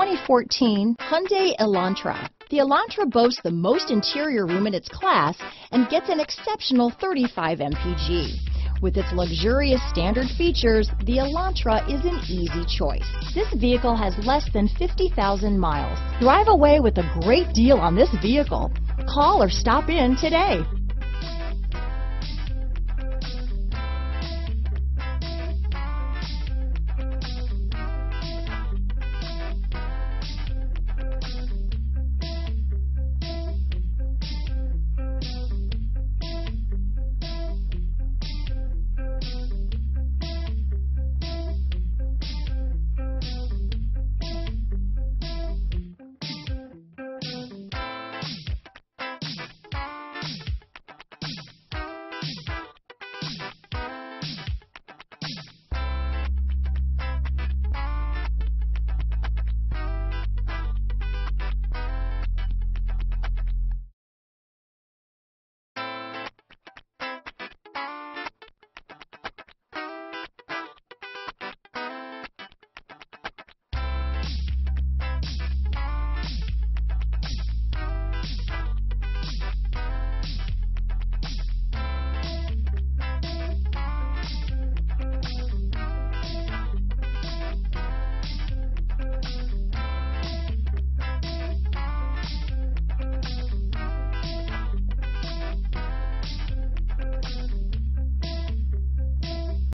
2014 Hyundai Elantra. The Elantra boasts the most interior room in its class and gets an exceptional 35 mpg. With its luxurious standard features, the Elantra is an easy choice. This vehicle has less than 50,000 miles. Drive away with a great deal on this vehicle. Call or stop in today.